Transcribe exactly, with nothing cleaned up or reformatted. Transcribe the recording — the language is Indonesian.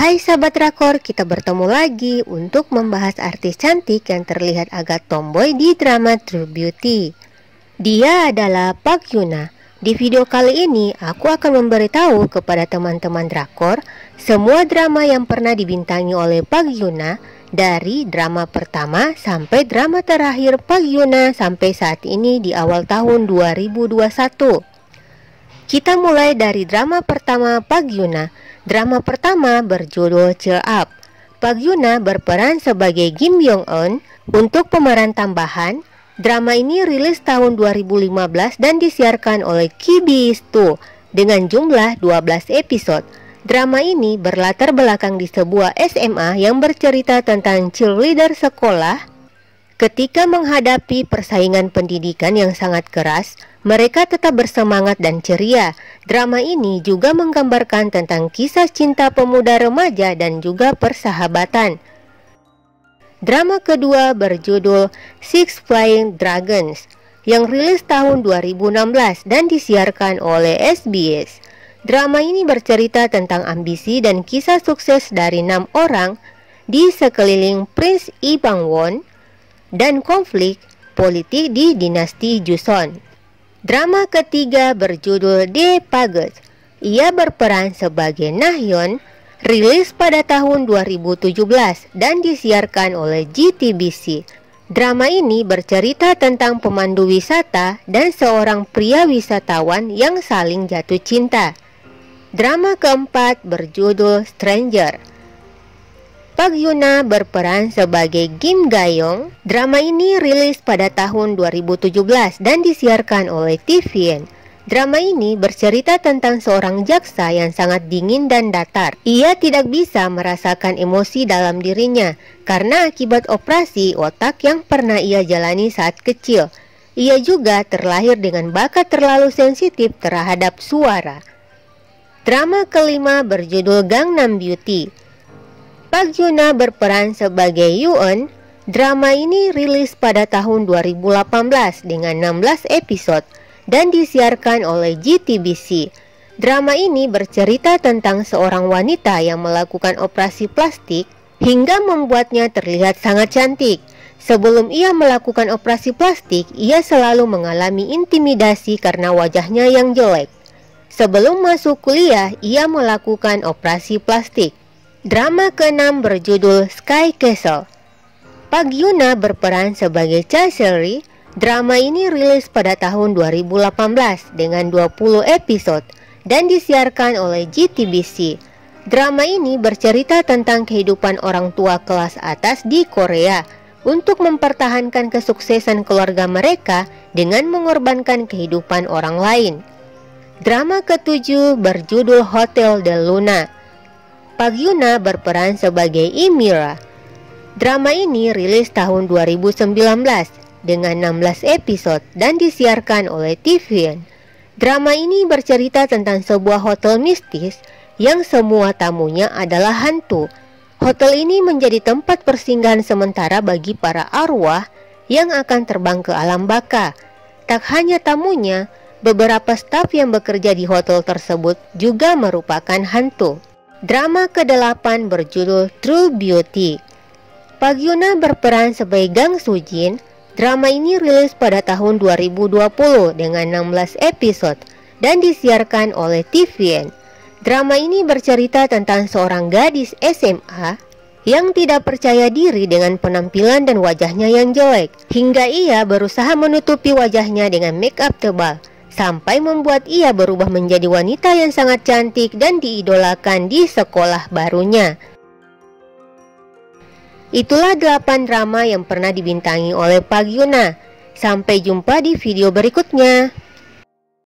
Hai sahabat drakor, kita bertemu lagi untuk membahas artis cantik yang terlihat agak tomboy di drama True Beauty. Dia adalah Park Hyuna. Di video kali ini, aku akan memberitahu kepada teman-teman drakor semua drama yang pernah dibintangi oleh Park Hyuna, dari drama pertama sampai drama terakhir Park Hyuna sampai saat ini di awal tahun dua ribu dua puluh satu. Kita mulai dari drama pertama Park Hyuna. Drama pertama berjudul Cheer Up. Park Hyuna berperan sebagai Kim Yong Eun. Untuk pemeran tambahan, drama ini rilis tahun dua ribu lima belas dan disiarkan oleh K B S dua dengan jumlah dua belas episode. Drama ini berlatar belakang di sebuah S M A yang bercerita tentang cheerleader sekolah. Ketika menghadapi persaingan pendidikan yang sangat keras, mereka tetap bersemangat dan ceria. Drama ini juga menggambarkan tentang kisah cinta pemuda remaja dan juga persahabatan. Drama kedua berjudul Six Flying Dragons yang rilis tahun dua ribu enam belas dan disiarkan oleh S B S. Drama ini bercerita tentang ambisi dan kisah sukses dari enam orang di sekeliling Prince Lee Bang-won dan konflik politik di dinasti Joseon. Drama ketiga berjudul The Pageant. Ia berperan sebagai Nahyun, rilis pada tahun dua ribu tujuh belas dan disiarkan oleh J T B C. Drama ini bercerita tentang pemandu wisata dan seorang pria wisatawan yang saling jatuh cinta. Drama keempat berjudul Stranger. Park Hyuna berperan sebagai Kim Ga-young. Drama ini rilis pada tahun dua ribu tujuh belas dan disiarkan oleh T V N. Drama ini bercerita tentang seorang jaksa yang sangat dingin dan datar. Ia tidak bisa merasakan emosi dalam dirinya karena akibat operasi otak yang pernah ia jalani saat kecil. Ia juga terlahir dengan bakat terlalu sensitif terhadap suara. Drama kelima berjudul Gangnam Beauty. Park Hyuna berperan sebagai Yoo-eun. Drama ini rilis pada tahun dua ribu delapan belas dengan enam belas episode dan disiarkan oleh J T B C. Drama ini bercerita tentang seorang wanita yang melakukan operasi plastik hingga membuatnya terlihat sangat cantik. Sebelum ia melakukan operasi plastik, ia selalu mengalami intimidasi karena wajahnya yang jelek. Sebelum masuk kuliah, ia melakukan operasi plastik. Drama keenam berjudul Sky Castle. Park Hyuna berperan sebagai Cha Seol-ri. Drama ini rilis pada tahun dua ribu delapan belas dengan dua puluh episode dan disiarkan oleh J T B C. Drama ini bercerita tentang kehidupan orang tua kelas atas di Korea untuk mempertahankan kesuksesan keluarga mereka dengan mengorbankan kehidupan orang lain. Drama ketujuh berjudul Hotel Del Luna. Park Hyuna berperan sebagai Imira. Drama ini rilis tahun dua ribu sembilan belas dengan enam belas episode dan disiarkan oleh T V N. Drama ini bercerita tentang sebuah hotel mistis yang semua tamunya adalah hantu. Hotel ini menjadi tempat persinggahan sementara bagi para arwah yang akan terbang ke alam baka. Tak hanya tamunya, beberapa staf yang bekerja di hotel tersebut juga merupakan hantu. Drama kedelapan berjudul True Beauty. Park Hyuna berperan sebagai Gang Soo-jin. Drama ini rilis pada tahun dua ribu dua puluh dengan enam belas episode dan disiarkan oleh T V N. Drama ini bercerita tentang seorang gadis S M A yang tidak percaya diri dengan penampilan dan wajahnya yang jelek, hingga ia berusaha menutupi wajahnya dengan make up tebal, sampai membuat ia berubah menjadi wanita yang sangat cantik dan diidolakan di sekolah barunya. Itulah delapan drama yang pernah dibintangi oleh Park Hyuna. Sampai jumpa di video berikutnya.